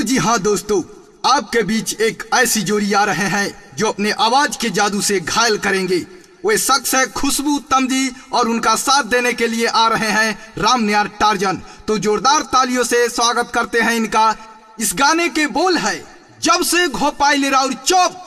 जी हाँ दोस्तों, आपके बीच एक ऐसी जोड़ी आ रहे हैं जो अपने आवाज के जादू से घायल करेंगे। वे शख्स है खुशबू तमजी और उनका साथ देने के लिए आ रहे हैं रामनियार टार्जन। तो जोरदार तालियों से स्वागत करते हैं इनका। इस गाने के बोल है जब से घोपाइल राउर चौप।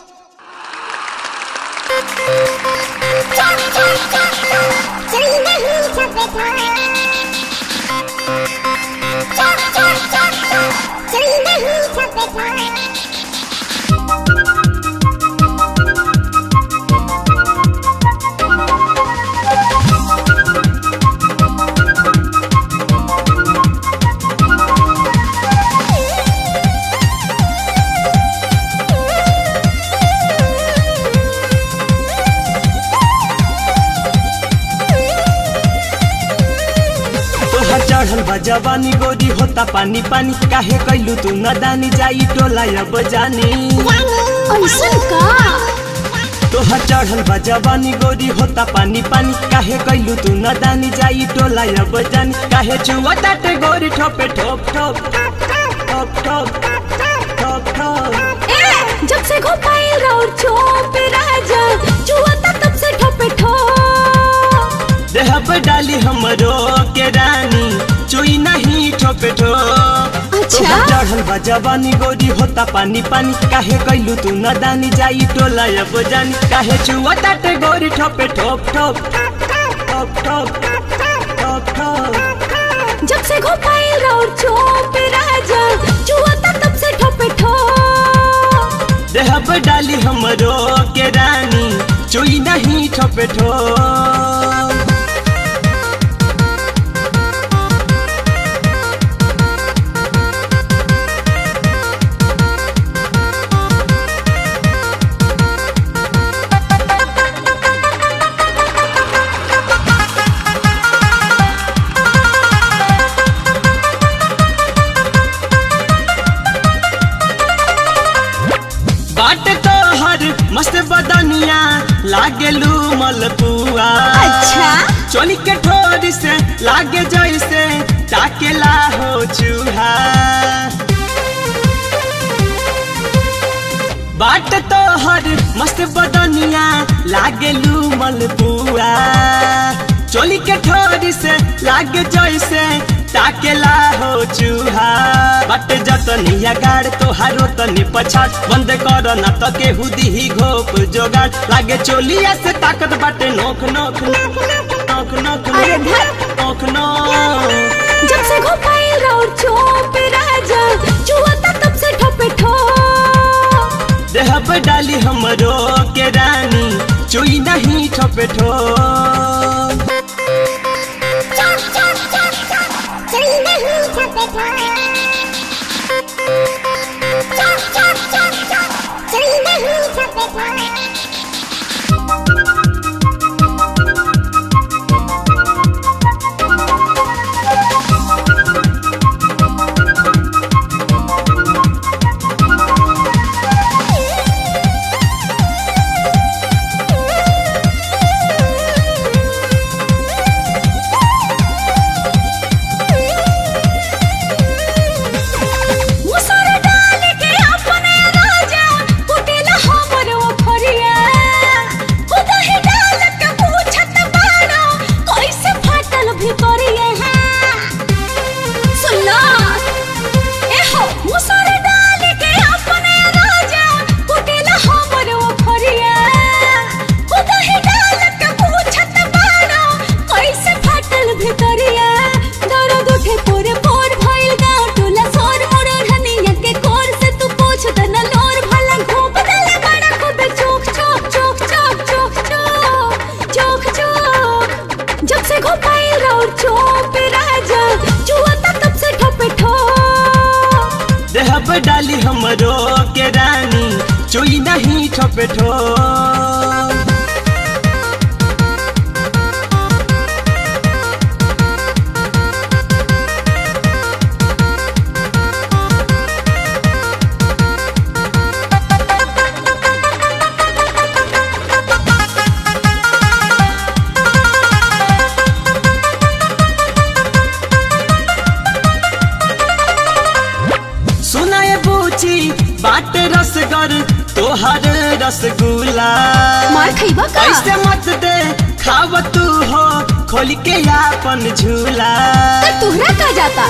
चढ़ल बा जवानी गोरी होता पानी पानी, काहे कैलू तू नदानी जाई टोला अब जानी। तोहर चढ़ल बा जवानी गोरी होता पानी पानी, काहे कैलू तू नदानी जाई टोला अब जानी। काहे छुआ ताटे गोरी ठोपे ठोप ठोप ठोप ठोप ठोप ठोप। जब से घोपाइल राउर चौप राजा छुआ तब से ठोपे ठोप। देहब डाली हमरो के रानी चुई नहीं ठोपे ठोप। अच्छा चढ़ल बा जवानी गोरी होता पानी पानी, काहे कैलू तू नदानी जाई टोला अब जानी। काहे छुआ ताटे गोरी ठोपे ठोप ठोप ठोप ठोप ठोप ठोप। जब से घोपाइल राउर चौप राजा छुआ तब से ठोपे ठोप। देहब डाली हमरो के रानी चुई नहीं ठोपे ठोप। बाट तो हर मस्त बदनिया लागेलू मलपुआ। अच्छा चोली के ठोर से लागे जैसे ताकेला हो चूहा। बाट तो हर मस्त बदनिया लागेलू मलपुआ। चोली के ठोर से लागे जैसे ताकेला हो चूहा। बट जतनिया गाड़ तोहारो तनी पछाड़, बंद कर ना तो केहू दिही घोप जोगाड़। लागे चोलिया से ताकत बाटे नोक नोक नोक नोक नोक नोक। जब से घोपाइल राउर चौप राजा छुआ तब से ठोपे ठोप। देहब डाली हमरो के रानी चुई नहीं ठोपे ठोप। देहब डाली हमरो के रानी चुई नहीं ठोपे ठोप। पूछी बाटे रसगर तोहर रसगुल्ला मार खइबा का ऐसे मत दे खाव तू हो खोल के अपन झूला त तोहरा का जाता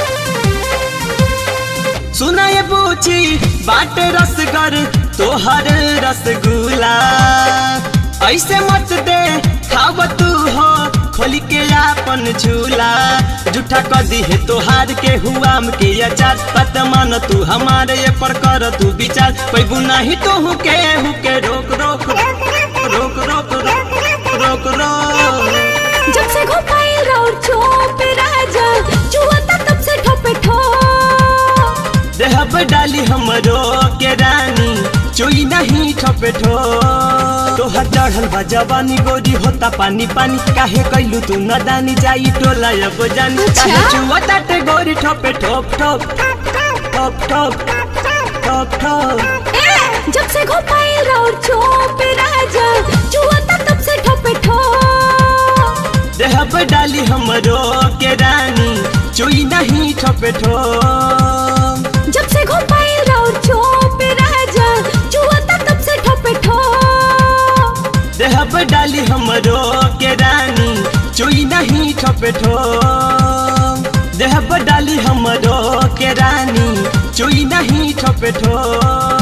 सुना ये पूछी बाटे रसगर तोहर रसगुल्ला ऐसे मत दे खाव तू हो खोल के अपन झूला झूठा कर दी है तोहार के हुआम के अचार पत मान तू हमारे ये पर कर तू विचार पैबू नहीं तो हुके रोक रोक रोक रोक रोक रोक रोक जब से घोपाइल और चोप राजा जुआता तब से ठोपे ठो देहब डाली हमरो के रानी चोई नहीं ठोपे ठो तोहर चढ़ल बा जवानी गोरी होता पानी पानी काहे कैलू तू नदानी जाई टोला अब जानी काहे चुआ ताटे गोरी ठोपे ठोप ठोप ठोप ठोप ठोप ठोप जब से घोपाइल और चोप राजा जुआता तब से ठोपे ठो देहब डाली हमरो के रानी चोई नहीं ठोपे ठो जब से घोपाइल और चोप राजा जुआता तब से ठोपे ठो देहब डाली हमरो के रानी चोई नहीं ठोपे ठो देहब डाली हमरो के रानी चोई नहीं ठोपे ठो